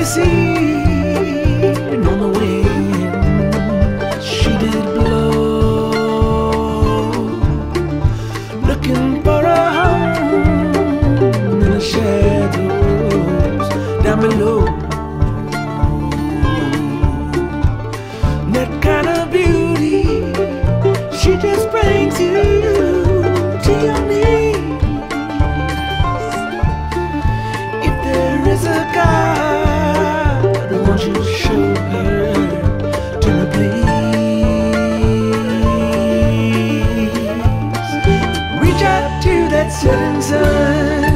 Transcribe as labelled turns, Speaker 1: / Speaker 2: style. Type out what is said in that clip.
Speaker 1: sunny sea, and on the wind she did blow, looking for a home in the shadows down below. That kind of beauty she just brings you to your knees. If there is a God, won't you show her to me, please? Reach out to that setting sun.